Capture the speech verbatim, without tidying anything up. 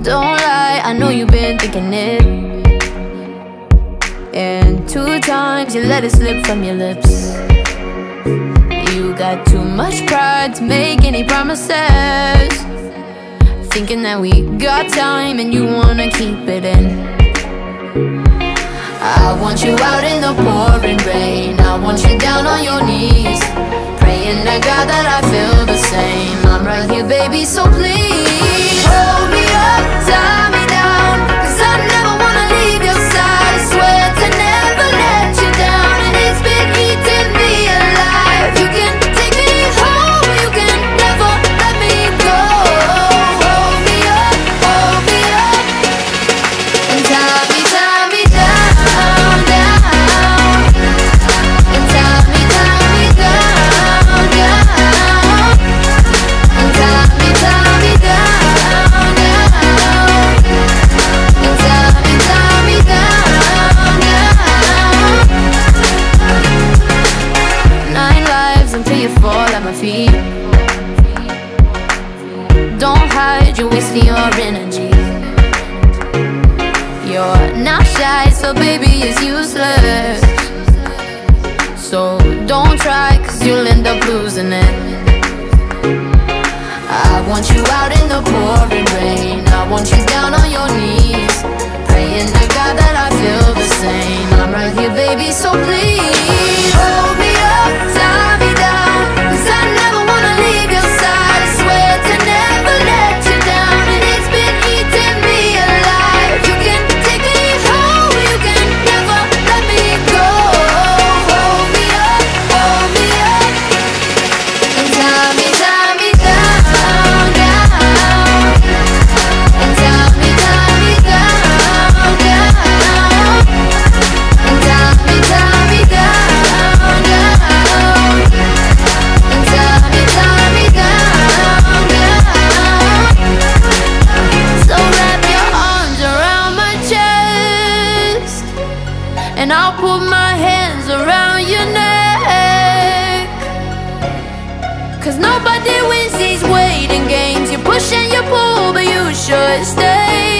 Don't lie, I know you've been thinking it. And two times you let it slip from your lips. You got too much pride to make any promises, thinking that we got time and you wanna keep it in. I want you out in the pouring rain, I want you down on your knees, praying to God that I feel the same. I'm right here, baby, so please hold me up, tie me down, cause I never wanna leave your side. Swear to never let you down, and it's been eating me alive. You can take me home, you can never let me go. Hold me up, hold me up, and tie me, tie me down, down, and tie me, tie me down, down, and tie me, tie me down, down, and tie me, tie me down, down. Nine lives until you fall at my feet. Don't hide, you're wasting your energy. You're not shy, so baby, it's useless. So don't try, cause you'll end up losing it. I want you out in the pouring rain, I want you down on your knees, praying to God that I feel the same. I'm right here, baby, so please hold me up, tie me down, cause I never wanna leave your side. Swear to never let you down, and it's been eating me alive. You can take me home, you can never let me go. Hold me up, hold me up, and tie me, tie me down, down, and tie me, tie me down, down, and tie me, tie me down, down, and tie me, tie me down, down. So wrap your arms around my chest, and I'll put my hands around your neck. Cause nobody wins these waiting games. You push and you pull, but you should stay.